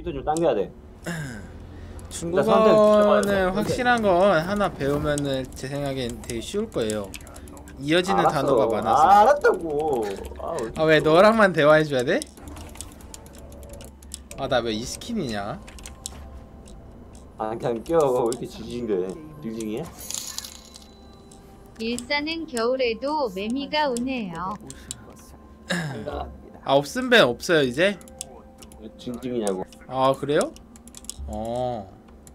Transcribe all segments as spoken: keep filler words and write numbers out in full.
컴퓨터 좀 당겨야 돼. 중국어는 확실한 건 하나 배우면은 제 생각엔 되게 쉬울 거예요. 이어지는 알았어. 단어가 많아서. 아, 알았다고. 아, 왜 너랑만 대화해줘야 돼? 아, 나 왜 이 스킨이냐? 아, 그냥 껴. 왜 이렇게 지징대? 징징이야? 일산은 겨울에도 매미가 오네요. 아, 없음 배 없어요 이제? 징징이냐고. 아, 그래요? 어.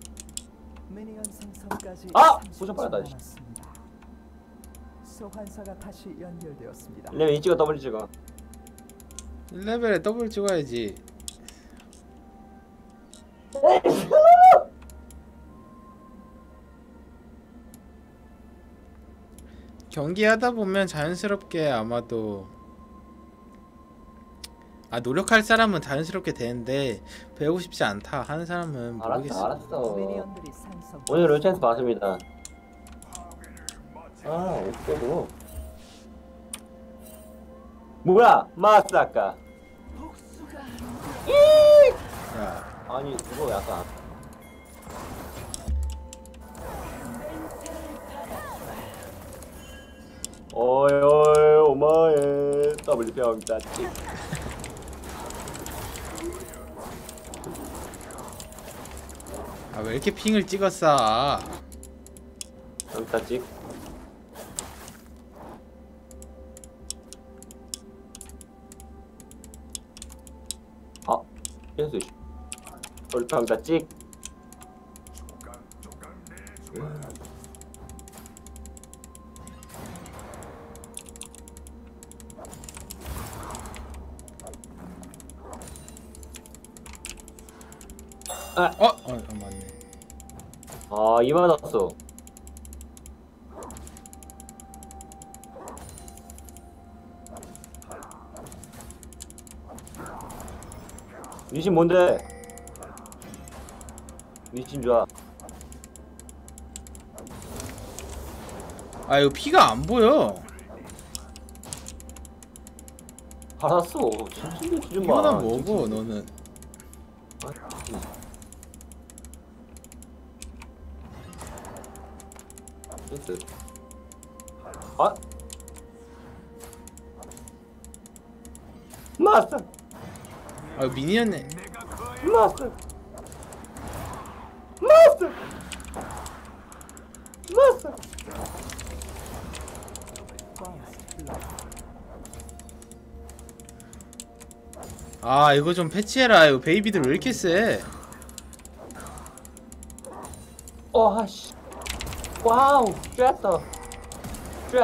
아! 포션 빨았다. 소환사가 다시 연결되었습니다. 레벨 이 찍어 더블 찍어. 일 레벨에 더블 찍어야지. 경기하다 보면 자연스럽게 아마도 아 노력할 사람은 자연스럽게 되는데 배우고 싶지 않다 하는 사람은 모르겠어. 알았어, 알았어. 오늘 롤찬스 봤습니다. 아, 어쩌고. 뭐야, 마사카. 야, 아니, 이거 약간. 어이 어이 오마에 더블 병따 찍. 아, 왜 이렇게 핑을 찍었어? 병따 찍. 아, 예수. 더블 병따 찍. 아, 어? 어, 어 맞네. 아, 이 맞았어. 리신 뭔데? 리신 좋아. 아, 이거 피가 안 보여. 알았어. 진짜 주지 마. 이거나 먹어 너는. 됐어. 아? 마스터. 아, 이거 미니언네. 마스터. 마스터. 마스터. 아, 이거 좀 패치해라. 이거 베이비들 왜 이렇게 세? 어, 아씨. 와우, 쬐었다. 쬐.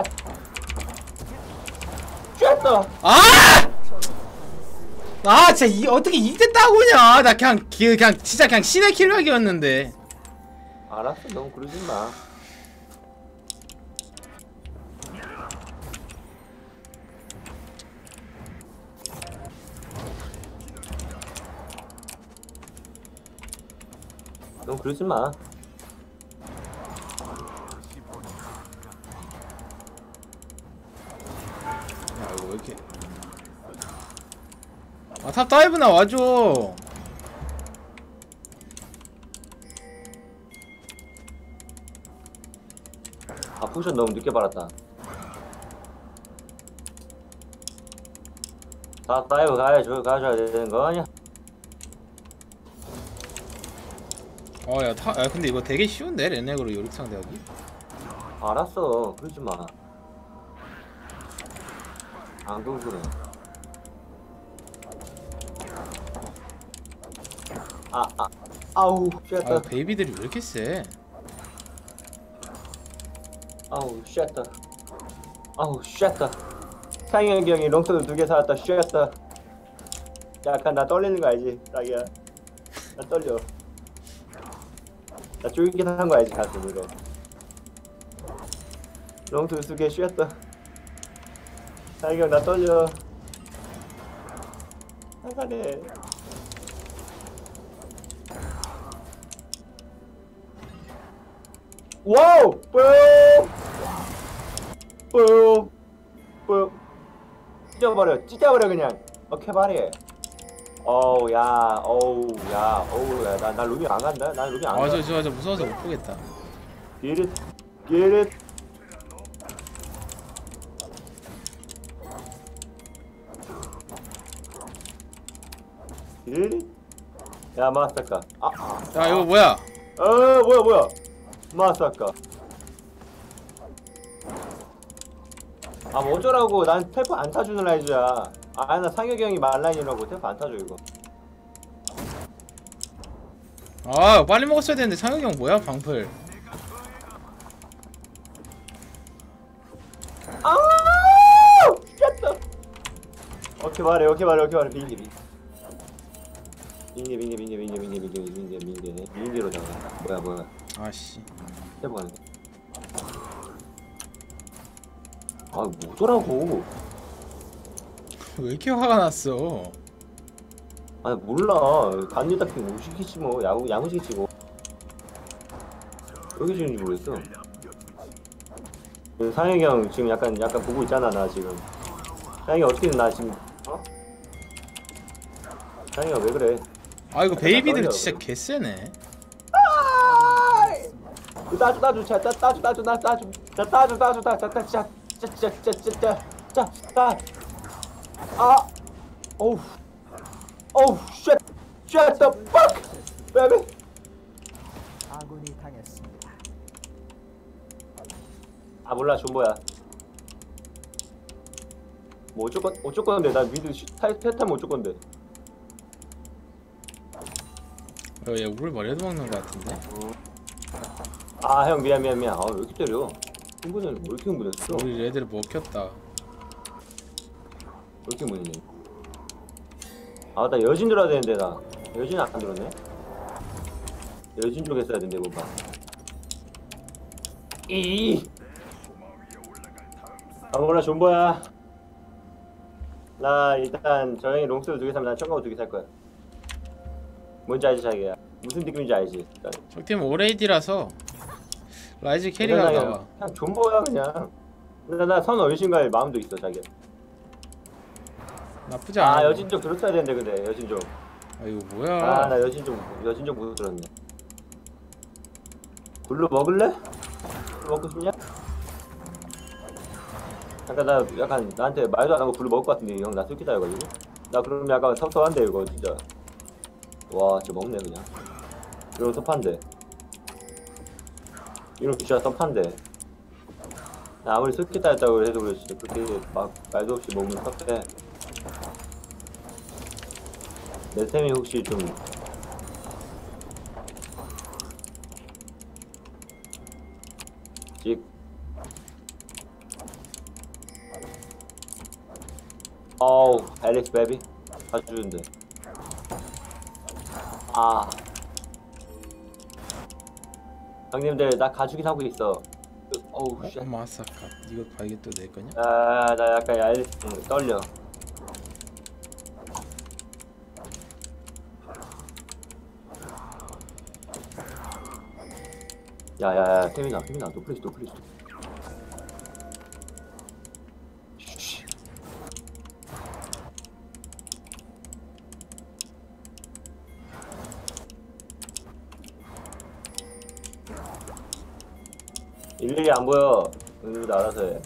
쬐었다. 아! 아, 진짜 이 어떻게 이때 따고냐? 나 그냥 기, 그냥 진짜 그냥 신의 킬각이었는데. 알았어, 너무 그러지 마. 너무 그러지 마. 야, 이거 왜 이렇게? 아, 탑 다이브나 와줘. 아, 포션 너무 늦게 받았다. 다 다이브 가야줘, 가줘야 되는 거 아니야? 어, 야, 타, 야, 근데 이거 되게 쉬운데 레넥으로 요lik 상대하기? 알았어, 그러지 마. 안 그러고 그래. 아, 아, 아우, 쉣다. 아, 베이비들이 왜 이렇게 세? 아우, 쉣다. 아우, 쉣다. 상현이 형이 롱서드 두 개 사왔다, 쉣다. 약간 나 떨리는 거 알지, 자기야? 나 떨려. 나 쫄긴 한 거 알지, 가슴으로. 롱서드 두 개 쉣다. 상현이 형, 나 떨려. 나가네. 와우! 뿌용! 뿌용! 뿌용! 찢어버려, 찢어버려 그냥. 오케이, 말해. 어우 야 어우 야 어우 야나 나 루밍 안 간다. 난 루밍 안 간다. 아저 저 저 무서워서 못 보겠다. Get it get it. Get it. 야 마스터카. 아, 아. 야 이거 뭐야? 어 뭐야 뭐야. 마스터카. 아 뭐 어쩌라고. 난 텔포 안 타주는 라이즈야. 아 나 상혁이 형이 말라인이라고 텔포 안 타줘 이거. 아 빨리 먹었어야 되는데 상혁이 형 뭐야 방풀. 아! 깼다. 오케이 말해 오케이 말해 오케이 말해. 빙기 빙기 빙기 빙기 빙기 빙기 빙기 빙기 빙기 빙기 빙기로 나가. 뭐야 뭐야. 아씨. 텔포 가는 거. 아 뭐더라고. 왜 이렇게 화가 났어? 아 몰라. 간지다 핑 못 시키지 뭐. 야구 야구 시키지 뭐. 여기 지는지 모르겠어. 그 상혁이 형 지금 약간 약간 보고 있잖아 나 지금. 상혁이 어떻게 나 지금 어? 상혁이가 왜 그래? 아 이거 베이비들 떨려, 진짜 그럼. 개쎄네. 그 따주 따주 자 따- 따주 따주 나 따주 자 따주 따주 따주 따주 자자자자자자자 아 어우 어우 쉣 쉣 더 fuck baby. 아군이 당했습니다. 아 몰라 존버야. 뭐 어쩔 건 어쩔 건데 나 미드 탈탈타면 어쩔 건데. 어, 얘 우리 머리도 먹는 거 같은데. 아 형 미안 미안 미안. 아왜 이렇게 때려? 흥분을 왜 이렇게 흥분했어? 왜 우리 레드를 먹혔다. 이렇게 흥분했니? 아 나 여진 들어야 되는데 나 여진 안 들었네. 여진 쪽에 써야 된대 뭔가. 이. 아 몰라 존버야. 나 일단 저 형이 롱스를 두 개 사면 난 청가고 두 개 살 거야. 뭔지 알지 자기야? 무슨 느낌인지 알지? 일단. 적팀 오레이디라서 라이즈 캐리가 그냥 나와. 그냥 존버야 그냥. 근데 나선 어르신 갈 마음도 있어 자기야. 나쁘지 않아. 아 여진 좀 들었어야 되는데 근데 여진 좀. 아 이거 뭐야? 아 나 여진 좀 여진 좀 못 들었네. 굴로 먹을래? 굴로 먹고 싶냐? 약간 나 약간 나한테 말도 안 하고 굴로 먹을 것 같은데 형 나 술기다 해가지고 나 그러면 약간 섭섭한데 이거 진짜. 와 진짜 먹네 그냥. 이런 섭한데. 이런 진짜 섭한데. 나 아무리 술기다 했다고 해도 그렇지 그렇게 막 말도 없이 먹으면 섭해. 내 템이 혹시 좀 직. 어우 앨리스 베비 가주는데. 아 형님들 나 가주긴 하고 있어. 어우 쉣. 어, 마사카. 이거 봐 이게 또 내 거냐? 아, 나 약간 앨리스 응, 떨려. 야야야 태민아 태민아 노플레이스 노플레이스. 쉬쉬. 일일이 안 보여. 응도 알아서 해.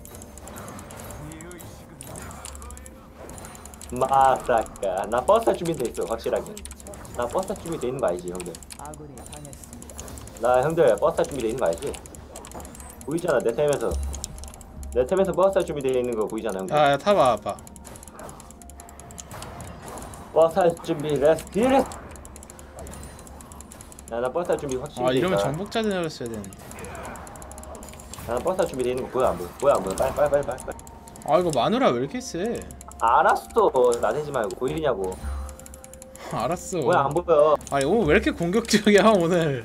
마사카. 나 버스 탈 준비돼 있어 확실하게. 나 버스 탈 준비돼 있는 거 알지 형들? 아군이 당했습니다. 나 형들 버스 탈 준비돼 있는 거 알지? 보이잖아 내 템에서. 내 템에서 버스 탈 준비돼 있는 거 보이잖아 형들. 아 야, 타봐 봐. 버스 탈 준비 렛츠 딜. 나나 버스 탈 준비 확실히 아 돼 이러면 있다. 정복자 내렸어야 되는데. 나는 버스 탈 준비돼 있는 거 보여 안 보여? 보여 안 보여? 빨리 빨리 빨리 빨리. 빨리. 아 이거 마누라 왜 이렇게 세? 알았어 나대지 말고 보이냐고. 알았어. 보여 안 보여? 아니 오늘 왜 이렇게 공격적이야 오늘?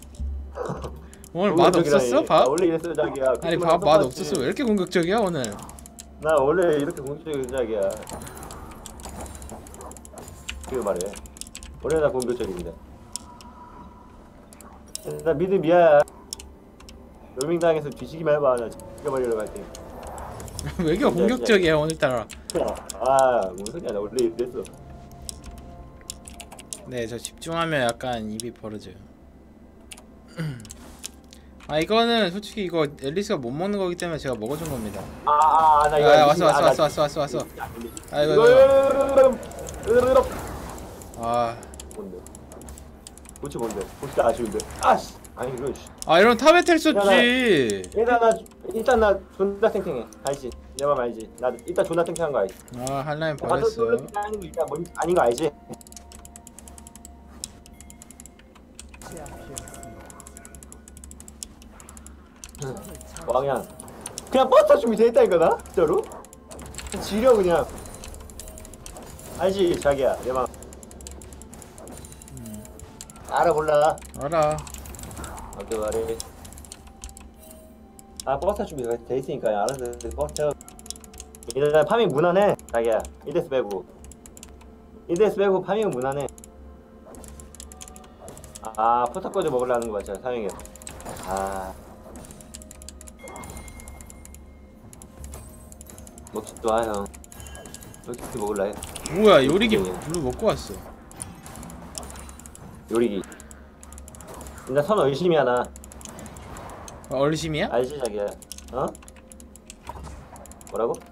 오늘 맛 없었어? 나 밥? 원래 이랬어 자기야. 아니 밥 맛 없었어. 왜 이렇게 공격적이야 오늘? 나 원래 이렇게 공격적인 자기야. 그거 말해. 원래 나 공격적인데. 나 미드 미야. 로밍당해서 뒤지기만 해봐. 나 죽여버리려고 할 테니. 왜 이렇게 공격적이야 오늘따라? 아, 뭔 소리야. 나 원래 이랬어. 네, 저 집중하면 약간 입이 벌어져요. 아, 이거는 솔직히 이거 앨리스가 못 먹는 거기 때문에 제가 먹어준 겁니다. 아아나 아, 이거 왔어, 왔어, 왔어, 왔어, 왔어, 왔어. 아, 이거, 이거. 이거 아, 뭔데? 고치 뭔데? 고치 아쉬운데. 아씨. 아니 이거. 씨. 아, 이런 탑에 텔 썼지. 일단 나 일단 나 존나 탱탱해. 알지? 내 맘 알지? 나 일단 존나 탱탱한 거 알지? 아, 한라인 가서 버렸어. 솔로 하는 거 일단 뭔지 아닌 거 알지? 제압되었습니다. 와 그냥 그냥 버스 준비 돼 있다니까 나 진짜로? 지려 그냥. 알지 자기야 내 맘. 음, 알아 몰라. 알아. 어때 말해? 아 버스 준비 돼 있으니까 알아서 버스 태워. 일단 파밍 무난해 자기야. 이데스 빼고 이데스 빼고 파밍은 무난해. 아 포탑까지 먹으려는 거 맞죠 사용해. 아 먹지도 마 형. 이렇게 먹을라 해. 뭐야, 요리기 네. 블루 먹고 왔어. 요리기. 일단 선 열심히 하나. 아, 얼심이야? 알지 자기야? 어? 뭐라고?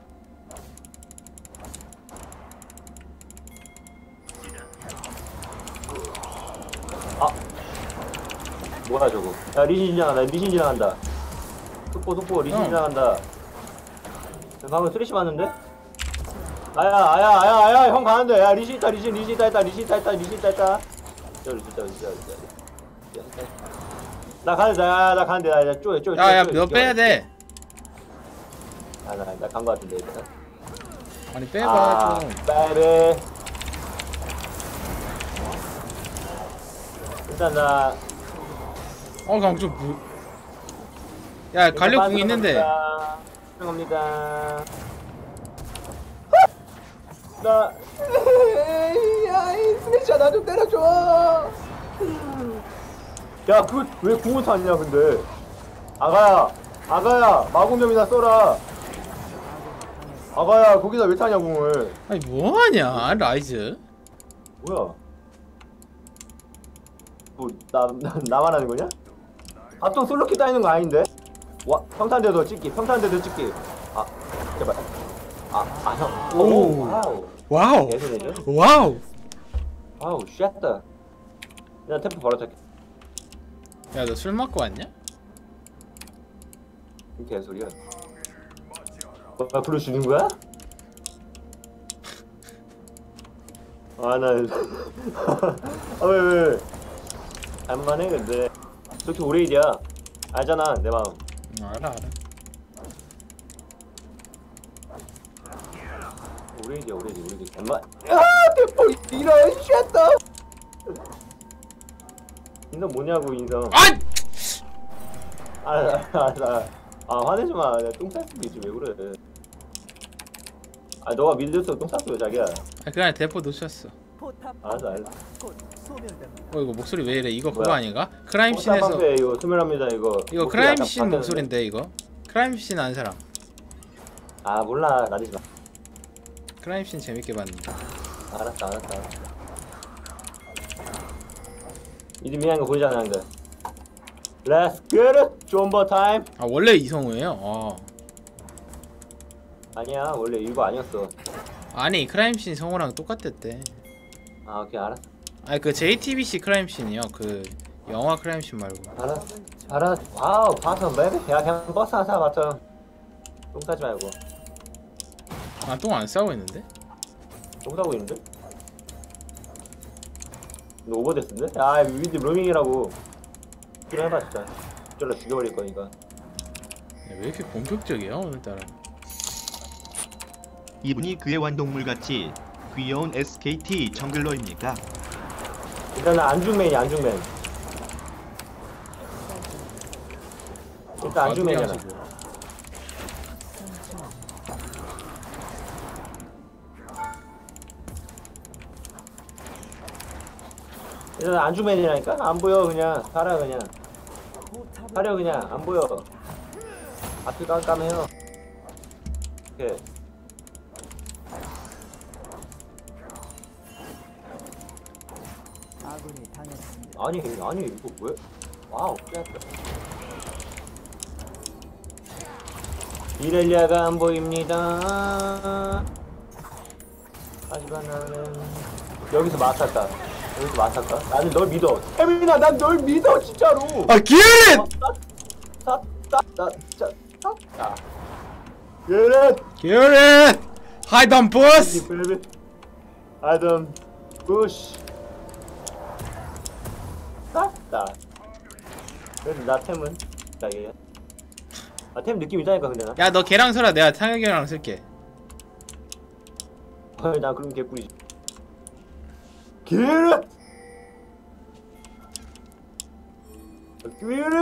아 뭐야 저거? 야 리신 지나간다. 리신 지나간다. 속보 속보 리신 어. 지나간다. 방금 쓰리시 맞는데? 아야 아야 아야 아야 형 가는데. 야 리신 있다 리신 리신 있다 있다 리신 있다 있다 리신 있다 있다. 저 리신 있다 리신 있다 리신 있다. 나 가는데 나, 나 가는데 나 이제 쪼여 쪼여 쪼여. 야, 야, 너 빼야 돼. 아나나간 거 같은데 일단. 아니, 빼봐, 아, 좀. 빼빼. 일단 나 어, 그냥 좀 뭐. 야, 갈려 궁 있는데. 죄송합니다. 나 야이 스매시야 나 좀 때려줘. 야 그 왜 궁을 탔냐 근데. 아가야 아가야 마공점이나 써라. 아가야 거기다 왜 타냐 궁을. 아니, 뭐하냐, 라이즈. 뭐야? 뭐나 나, 나만 하는 거냐? 바통 솔로키 따이는 거 아닌데? 와 평탄대도 찍기 평탄대도 찍기. 아 제발. 아아 형. 오. 오 와우. 와우. 개소리죠? 와우. 와우 쉣다. 나 템포 벌어졌게. 야, 너 술 먹고 왔냐? 개소리야. 아 부르시는 거야? 아나 아 왜 왜? 할만해 근데. 저렇게 오래 일이야. 알잖아 내 마음. 응, 알아, 알아. 오래 일이야 오래 일 오래 일. 엄마. 아 템포 이런 쉣다. 인성 뭐냐고 인성. 아! 아, 아, 나, 아, 화내지 마. 내가 똥 쌌을 때 있지, 왜 그래. 아, 너가 밀렸어, 똥 쌌어, 자기야. 아, 그냥 대포 놓쳤어. 포탑 알았어, 알았어. 곧 소멸됩니다. 어, 이거 목소리 왜 이래? 이거 그거 뭐야? 아닌가? 크라임씬에서 어, 이거 수멸합니다, 이거. 이거 목소리 크라임씬 약간 목소리인데 이거? 크라임씬 아는 사람. 아, 몰라. 나대지 마. 크라임씬 재밌게 봤는데. 알았어, 알았어, 알았어. 이름이한 거 보이잖아, 근데. Let's get it! 존버 타임! 아, 원래 이성우예요? 어. 아니야, 원래 이거 아니었어. 아니, 크라임씬 성우랑 똑같댔대. 아, 오케이, 알았어. 아니, 그 제이티비씨 크라임씬이요. 그 영화 크라임씬 말고. 알았어. 알았어. 와우, 바텀, 베비. 야, 그냥 버스 하나 사, 바텀. 똥 싸지 말고. 아, 똥 안 싸고 있는데? 똥 싸고 있는데? 너 오버됐는데? 아, 위드 로밍이라고. 그래 해봐 진짜. 저라 죽여버릴 거니까. 야, 왜 이렇게 공격적이야 오늘따라? 이분이 그의 완동물같이 귀여운 에스케이티 정글러입니까? 일단은 안중맨이 안중맨. 일단 안중맨이잖아. 하시고. 일단 안중맨이라니까? 안 보여 그냥. 살아 그냥. 포탑을 사려 그냥 안 보여. 앞이 깜깜해요. 이렇게. 아군이 당했습니다. 아니 아니 이거 뭐야? 와우 깨졌다. 이렐리아가 안 보입니다. 하지만 나는 여기서 맞았다. 여기서 맞았다. 나는 널 믿어. 혜민아, 난 널 믿어 진짜로. 아 기회는! 따따따따 진짜 따따. 예렛. 기회는! 하이던 보스! 아덤 부시. 따따. 그래서 나 템은 나게. 아 템 느낌 있다니까 근데 나. 야 너 걔랑 써라. 내가 상혁이랑 쓸게. 아니 나 그럼 개꿀이지. 기르. 기르.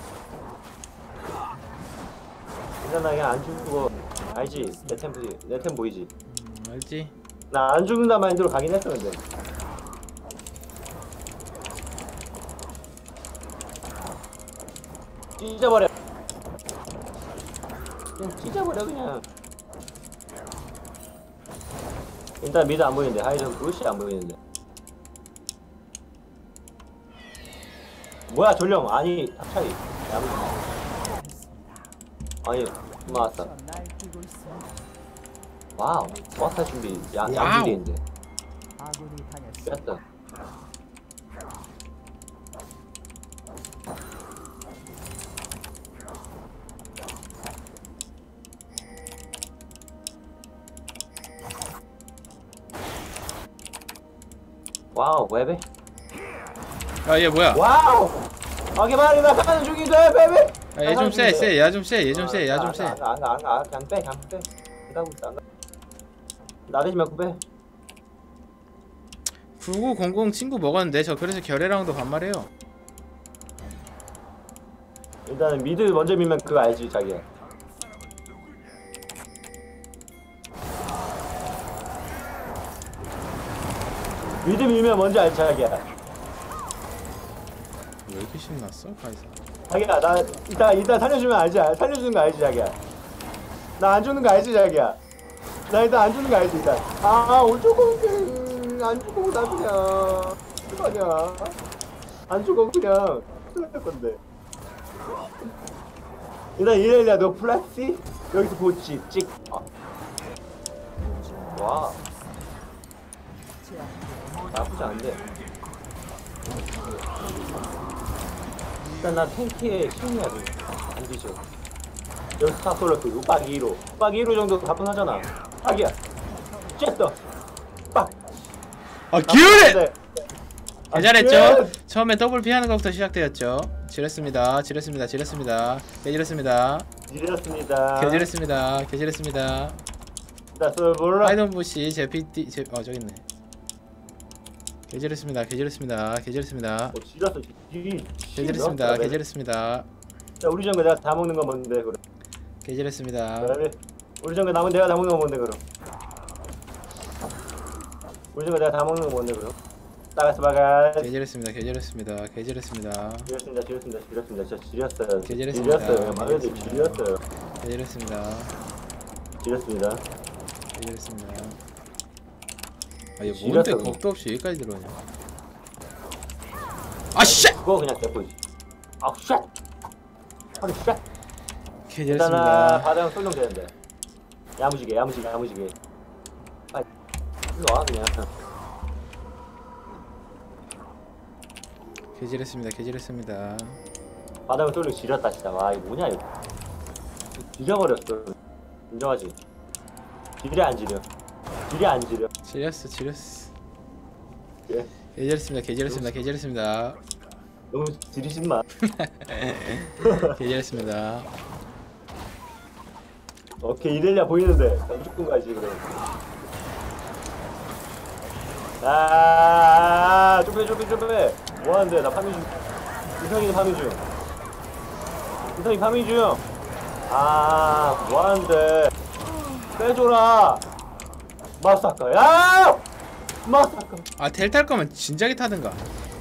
일단 나 그냥 안 죽고 알지? 내 템 보지? 내 템 보이지? 음, 알지? 나 안 죽는다 마인드로 가긴 했어 근데. 찢어버려. 그냥 찢어버려 그냥. 일단 미드 안 보이는데 하이든 부시 안 보이는데. 뭐야 전령 아니 차이. 아니 고마웠다. 날뛰고 있습니다. 와우 와타 준비 양 와우. 양준비인데. 아군이 당했습니다. 뺐다. 와우 웹에 야얘 뭐야? 와우 아게 말이 나 가는 중인데 베베. 얘 좀 쎄 쎄. 야 좀 쎄. 얘 좀 쎄. 야 좀 쎄. 안가안가안가 그냥 빼 그냥 빼. 안 가고 있어 안 가. 나대지 말고 빼. 구구공공 친구 먹었는데 저 그래서 결애랑도 반말해요. 일단은 미드 먼저 밀면 그거 알지 자기야. 미드 밀면 먼저 알지 자기야. 왜 이렇게 신났어? 카이사. 자기야 나 이따 이따 살려주면 알지 살려주는 거 알지 자기야. 나 안 죽는 거 알지 자기야. 나 일단 안 죽는 거 알지 일단. 아 어쩌고 안 죽고 나 그냥 어떡하냐. 안 죽어 그냥 끝날 건데. 일단 이래야 너 플라시 여기서 보지 찍. 아. 와 나쁘지 않은데. 일단 나 탱키에 힘이야 지금 안 뒤져. 여기 스타 솔러크 육박이 일 호 육박이 일 호 정도 가뿐하잖아. 딱이야 쬐어 빡. 아 기회는! 네. 개 잘했죠? 처음에 더블 피하는 것부터 시작되었죠. 지렸습니다. 지렸습니다. 지렸습니다. 개 지렸습니다. 이랬습니다. 개 지렸습니다. 개 지렸습니다. 나 솔볼라. 하이던 부시 제 피디 제 어 저기 있네. 개 지렸습니다. 개 지렸습니다. 개 지렸습니다. 어 지렸어. 지. 개 지렸습니다. 개 지렸습니다. 자 우리 정글 내가 다 먹는 건 뭔데 그럼. 개 지렸습니다. 그다음에 우리 정글 남은 내가 다 먹는 건 뭔데 그럼. 우리 정글 내가 다 먹는 건 뭔데 그럼. 따가스 바가. 개 지렸습니다. 개 지렸습니다. 개 지렸습니다. 지렸습니다. 지렸습니다. 지렸습니다. 진짜 지렸어요. 개지렸습니다. 지렸어요. 말해도 지렸어요. 개 지렸습니다. 지렸습니다. 개 지렸습니다. 아얘 지렸어, 뭔데 그냥. 겁도 없이 여기까지 들어오냐? 아 쉣! 그거 그냥 개뿔이지. 아 쉣. 아니 쉣. 개 일단은 지렸습니다. 바닥은 쏠령 되는데. 야무지게 야무지게 야무지게. 빨리 일로 와 그냥. 개 지렸습니다. 개 지렸습니다. 바닥은 쏠령 지렸다 진짜. 와 이거 뭐냐 이거. 지려버렸어. 인정하지? 지려 안 지려? 지려 안 지려? 지렸어 지렸어. 예. 개 지렸습니다. 개 지렸습니다. 개 지렸습니다. 너무 지리신 마. 개 지렸습니다. 오케이 이렐리아 보이는데 나 무조건 가지 그래. 아, 좀 해, 좀 해, 좀 해. 뭐 하는데? 나 파밍 중. 이성이는 파밍 중. 이성이 파밍 중. 아, 뭐 하는데? 빼줘라. 마사카. 야! 마사카. 아 델 탈 거면 진작에 타든가.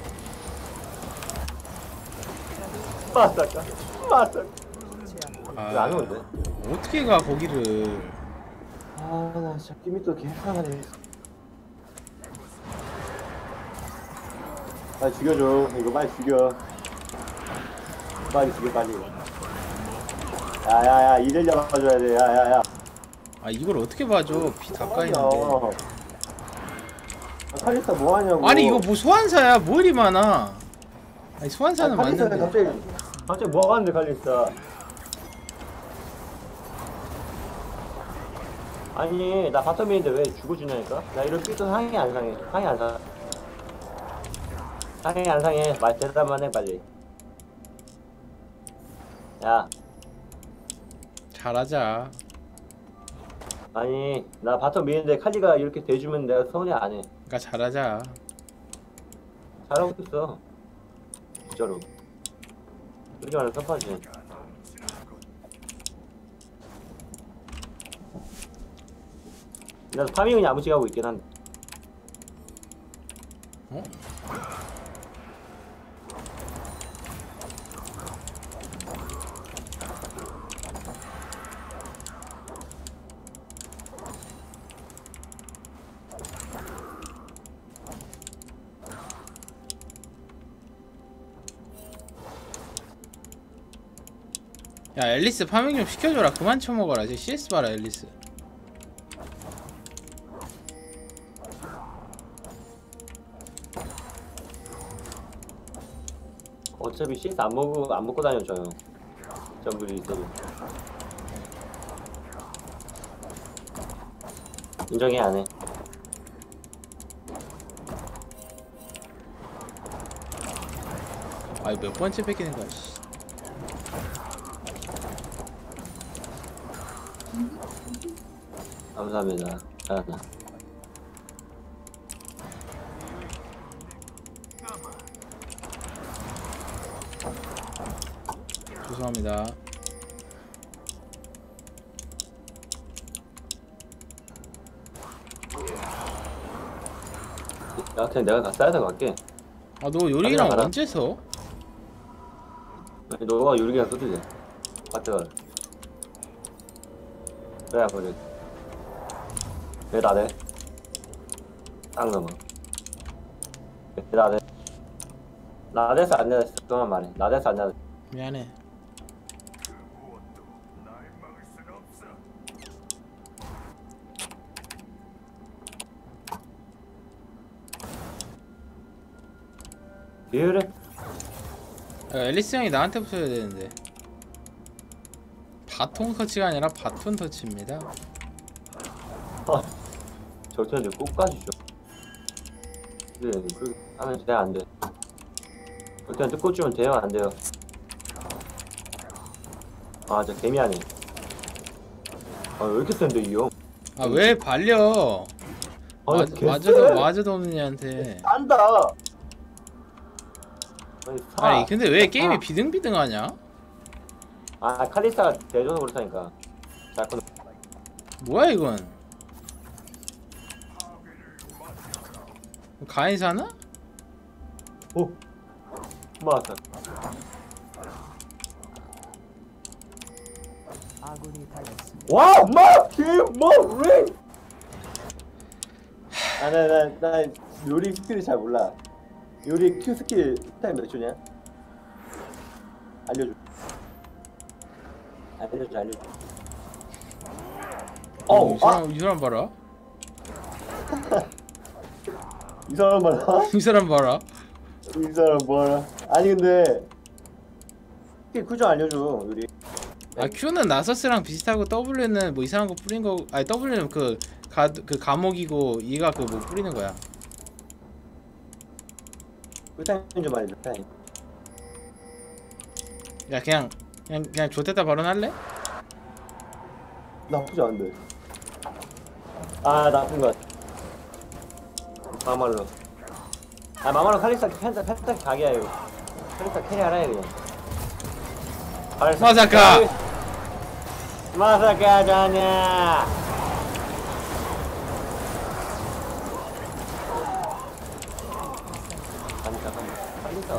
마사카. 마사카. 아, 왜 안 오는데? 어떻게 가 거기를? 아, 나 진짜 끼미 또 개상하네. 빨리 죽여줘. 이거 빨리 죽여. 빨리 죽여 빨리. 야야야 이들 잡아줘야 돼. 야야야. 아 이걸 어떻게 봐줘? 피 다 까이는데. 아, 칼리스타 뭐 하냐고. 아니 이거 뭐 소환사야? 뭐 이리 많아? 아니 소환사는 아니, 칼리스타 맞는데. 갑자기 갑자기 뭐 하는데 칼리스타. 아니 나 바텀인데 왜 죽어주냐니까? 나 이런 삐도 상이 안 상해. 상이 안 상. 상이 안 상해. 말 대답만 해 빨리. 야. 잘하자. 아니 나 바텀 미는데 칼리가 이렇게 대주면 내가 서운해 안 해. 그러니까 잘하자. 잘하고 있어. 진짜로. 그렇게 말하면 섭하지. 나도 파밍은 야무지게 하고 있긴 한데. 어? 야 앨리스 파밍 좀 시켜줘라. 그만 쳐먹어라. 저 씨에스 봐라 앨리스. 어차피 씨에스 안 먹고 안 먹고 다녀 저요. 정글이 있어도. 인정해 안 해. 아이 몇 번째 뺏기는 거야. 씨. 감사합니다. 잘한다. 죄송합니다. 야, 그냥 내가 가 싸야 갈게. 아 너 요리랑 가라. 언제 써? 아니, 너가 유리기랑 써도 돼. 맞다. 그래야 그래. 왜 나대? 딱 넘어. 왜 나대? 나대서 안 나댔어. 그만 말해. 나대서 안 나댔어. 미안해. 왜 그래? 야, 앨리스 형이 나한테 붙어야 되는데. 바통 터치가 아니라 바톤 터치입니다. 아, 저한테 끝까지 줘. 그래, 그 하면 돼, 안 돼. 저한테 끝 주면 돼요, 안 돼요? 아, 저 개미하네. 아, 왜 이렇게 센데, 이 형? 아 왜 발려? 아니, 맞, 개 맞아도 쎄. 맞아도 없는 애한테. 싼다! 아니, 사. 아니 근데 왜 게임이 아. 비등비등하냐? 아, 칼리스타가 대줘서 그렇다니까. 잘 끊어. 뭐야 이건? 가인 사나? 오! 맞았어. 아군이 당했습니다. 와! 엄마! 김뭐 링! 아, 나, 나, 나 요리 스킬을 잘 몰라. 요리 Q 스킬 타임 몇 초냐? 알려줘. 알려줘, 알려줘. 어, 어, 이 아! 사람 이 사람 봐라. 이 사람 봐라. 이 사람 봐라. 이 사람 뭐하라. 아니, 근데 스킬 쿨 좀 알려줘, 요리. 아 Q는 나서스랑 비슷하고 W는 뭐 이상한 거 뿌린 거. 아니 W는 그가그 감옥이고 얘가 그 뭐 뿌리는 거야. 꿀타임 좀 알려줘, 타임. 야 그냥 그냥 그냥 좋댔다 발언할래? 나쁘지 않은데. 아, 나쁜 것 같아. 마말로. 아, 마말로 칼리스타 펜타 펜타 각이야 이거. 칼리스타 캐리 하라 해 그냥. 마사카! 마사카잖아. 아니 잠깐만. 칼리스타.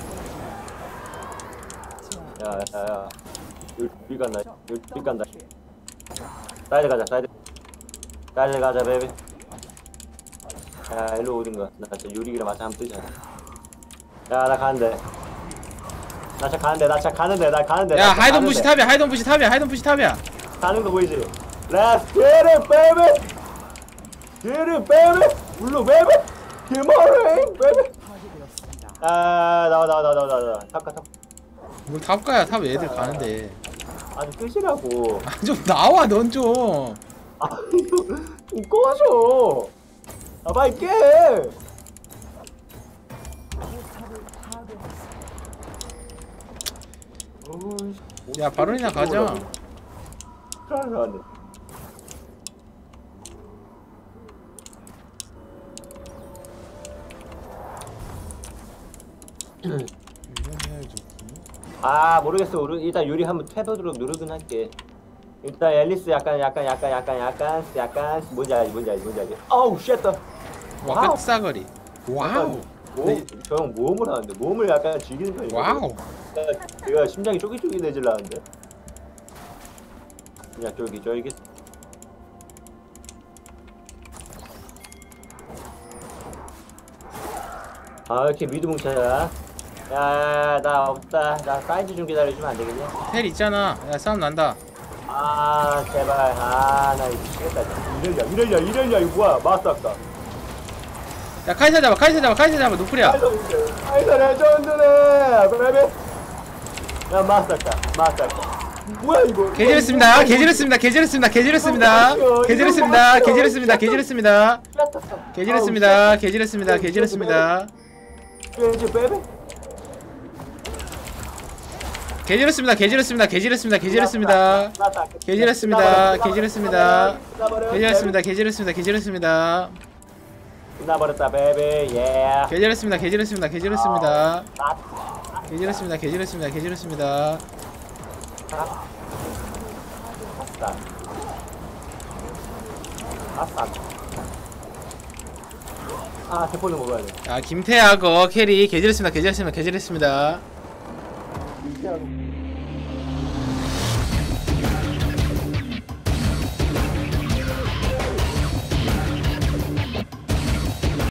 야야야. 여기 간다. 여기 간다. 사이드 가자. 사이드. 사이드 가자 베이비. 야 일로 오든가. 나 진짜 유리기랑 맞아 한번 뜨자. 야, 나 가는데. 나 차 가는데, 나 차 가는데, 나 가는데. 야 나 차 하이던 부시 가는데. 탑이야 하이던 부시 탑이야 하이던 부시 탑이야. 가는 거 보이지? Let's get it, baby! Get it, baby! 울루, baby! Come on, baby! 파괴되었습니다. 아, 나와, 나와, 나와, 나와, 나와. 탑가, 탑. 뭘 탑가야 탑 애들 가는데. 아니, 끝이라고. 아 좀 나와 넌 좀. 아, 좀 꺼져. 아, 빨리 깨! 포탑을 파괴했습니다. 어이씨, 야 바론이나 가자. 잘하네. 아 모르겠어. 우리 일단 유리 한번 해보도록 누르긴 할게. 일단 앨리스 약간 약간 약간 약간 약간 약간 뭔지 알지 뭔지 알지 뭔지 알지. 어우 쉣다. 와 끝싸거리. 와우. 저형 모험을 하는데 모험을 약간 즐기는 편이야. 와우. 내가 심장이 쫄깃쫄깃해질라는데. 그냥 쫄깃 쫄깃. 아 이렇게 미드 뭉쳐라. 야나 없다. 나 사이즈 좀 기다려주면 안 되겠냐? 헬 있잖아. 야 싸움 난다. 아 제발. 아나 미치겠다. 이럴려 이럴려 이럴려 이거 뭐야? 마스터 아까. 야 카이사 잡아 카이사 잡아 카이사 잡아 노플이야. 아이사 레전드네 베베. 야 마스터 아까 마스터 아까. 뭐야 이거? 개지렸습니다 개지렸습니다 개지렸습니다 개지렸습니다 개지렸습니다 개지렸습니다 개지렸습니다 개지렸습니다 개지렸습니다 개지렸습니다 이제 베베. 개지렸습니다 개지렸습니다 개지렸습니다 개지렸습니다 개지렸습니다 개지렸습니다 개지렸습니다 개지렸습니다 개지렸습니다 끝나버렸다 베베. 예. 개지렸습니다 개지렸습니다 개지렸습니다 개지렸습니다 개지렸습니다 개지렸습니다 아싸. 아싸. 아 대포는 먹어야 돼. 아 김태하고 캐리 개지렸습니다 개지렸습니다 개지렸습니다